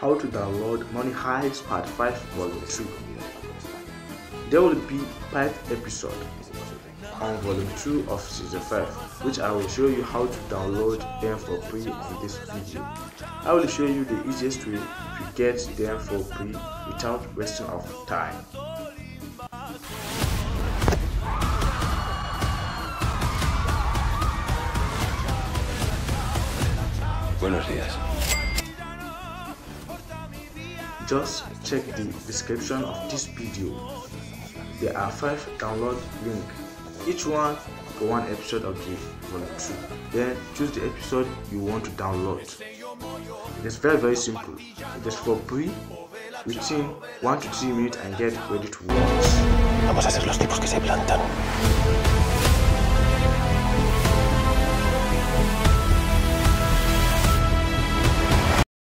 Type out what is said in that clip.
how to download Money Heist Part 5 Volume 2. There will be 5 episodes on Volume 2 of Season 5, which I will show you how to download them for free in this video. I will show you the easiest way to get them for free without wasting of time. Buenos días. Just check the description of this video. There are 5 download links, each one for one episode of the volume 2. Then choose the episode you want to download. It is very simple. It is for free within 1 to 3 minutes and get ready to watch. Vamos a ser los tipos que se plantan.